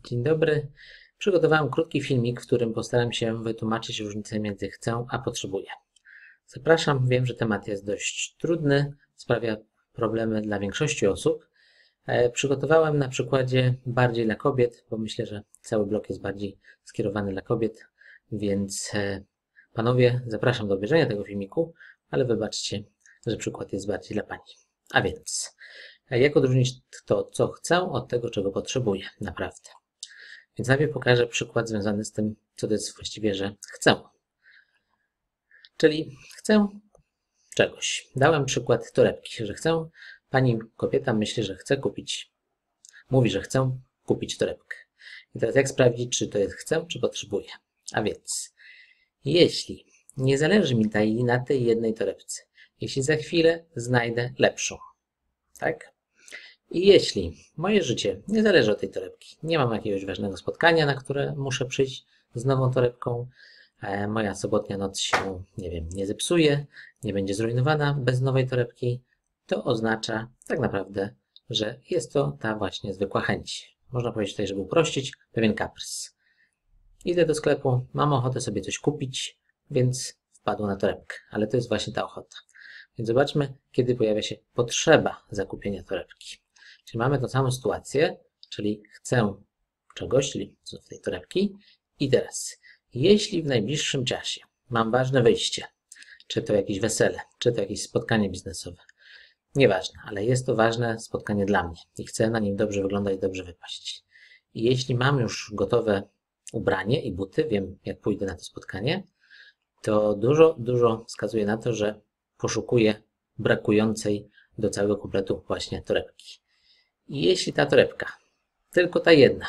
Dzień dobry. Przygotowałem krótki filmik, w którym postaram się wytłumaczyć różnicę między chcę a potrzebuję. Zapraszam, wiem, że temat jest dość trudny, sprawia problemy dla większości osób. Przygotowałem na przykładzie bardziej dla kobiet, bo myślę, że cały blog jest bardziej skierowany dla kobiet, więc panowie, zapraszam do obejrzenia tego filmiku, ale wybaczcie, że przykład jest bardziej dla pani. A więc, jak odróżnić to, co chcę, od tego, czego potrzebuję naprawdę? Więc najpierw pokażę przykład związany z tym, co to jest właściwie, że chcę. Czyli chcę czegoś. Dałem przykład torebki, że chcę, pani kobieta myśli, że chce kupić, mówi, że chcę kupić torebkę. I teraz jak sprawdzić, czy to jest chcę, czy potrzebuję? A więc, jeśli nie zależy mi na tej jednej torebce, jeśli za chwilę znajdę lepszą, tak? I jeśli moje życie nie zależy od tej torebki, nie mam jakiegoś ważnego spotkania, na które muszę przyjść z nową torebką, moja sobotnia noc się, nie zepsuje, nie będzie zrujnowana bez nowej torebki, to oznacza tak naprawdę, że jest to ta właśnie zwykła chęć. Można powiedzieć tutaj, żeby uprościć, pewien kaprys. Idę do sklepu, mam ochotę sobie coś kupić, więc wpadło na torebkę, ale to jest właśnie ta ochota. Więc zobaczmy, kiedy pojawia się potrzeba zakupienia torebki. Czyli mamy tą samą sytuację, czyli chcę czegoś, czyli w tej torebki. I teraz, jeśli w najbliższym czasie mam ważne wyjście, czy to jakieś wesele, czy to jakieś spotkanie biznesowe, nieważne, ale jest to ważne spotkanie dla mnie i chcę na nim dobrze wyglądać, dobrze wypaść. I jeśli mam już gotowe ubranie i buty, wiem jak pójdę na to spotkanie, to dużo wskazuje na to, że poszukuję brakującej do całego kompletu właśnie torebki. I jeśli ta torebka, tylko ta jedna,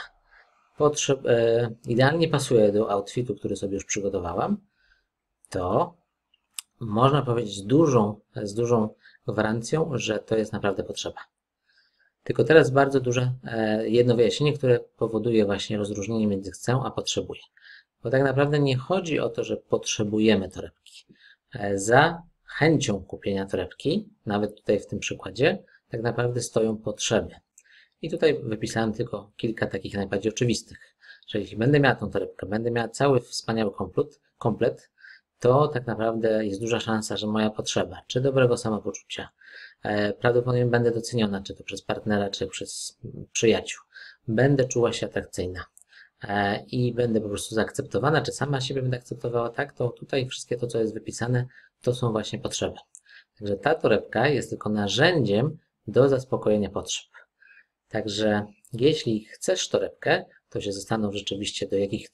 idealnie pasuje do outfitu, który sobie już przygotowałam, to można powiedzieć z dużą gwarancją, że to jest naprawdę potrzeba. Tylko teraz bardzo duże jedno wyjaśnienie, które powoduje właśnie rozróżnienie między chcę a potrzebuję. Bo tak naprawdę nie chodzi o to, że potrzebujemy torebki. Za chęcią kupienia torebki, nawet tutaj w tym przykładzie, tak naprawdę stoją potrzeby. I tutaj wypisałem tylko kilka takich najbardziej oczywistych, że jeśli będę miała tą torebkę, będę miała cały wspaniały komplet, to tak naprawdę jest duża szansa, że moja potrzeba, czy dobrego samopoczucia, prawdopodobnie będę doceniona, czy to przez partnera, czy przez przyjaciół, będę czuła się atrakcyjna i będę po prostu zaakceptowana, czy sama siebie będę akceptowała, tak, to tutaj wszystkie to, co jest wypisane, to są właśnie potrzeby. Także ta torebka jest tylko narzędziem do zaspokojenia potrzeb. Także jeśli chcesz torebkę, to się zastanów rzeczywiście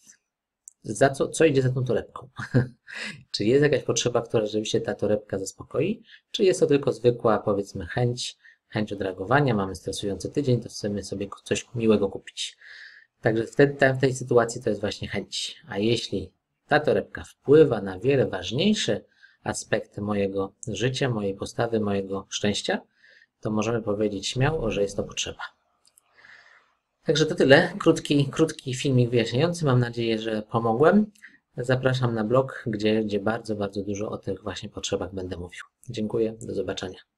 co idzie za tą torebką. Czy jest jakaś potrzeba, która rzeczywiście ta torebka zaspokoi, czy jest to tylko zwykła, powiedzmy, chęć odreagowania, mamy stresujący tydzień, to chcemy sobie coś miłego kupić. Także wtedy w tej sytuacji to jest właśnie chęć. A jeśli ta torebka wpływa na wiele ważniejsze aspekty mojego życia, mojej postawy, mojego szczęścia, to możemy powiedzieć śmiało, że jest to potrzeba. Także to tyle. Krótki filmik wyjaśniający. Mam nadzieję, że pomogłem. Zapraszam na blog, gdzie bardzo dużo o tych właśnie potrzebach będę mówił. Dziękuję. Do zobaczenia.